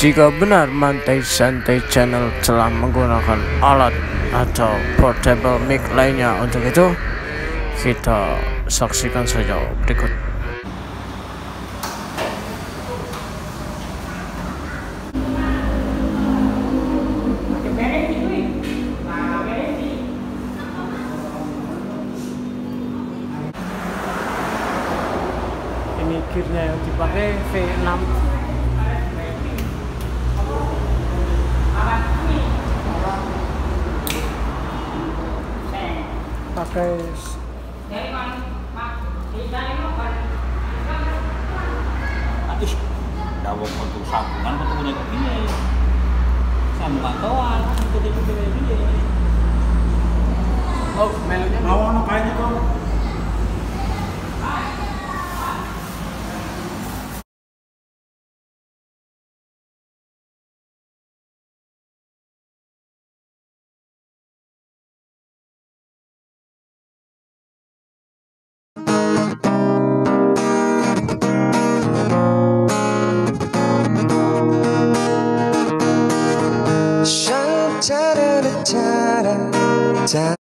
Jika benar Mantai Santai Channel telah menggunakan alat atau portable mic lainnya untuk itu, kita saksikan saja berikut. Ini gearnya yang dipakai V6 pakai Ih, dawang untuk sambungan untuk punya begini sambungan toan gede-gede gini. oh melunya Mau ono kayaknya tuh. Shine, da da da da da.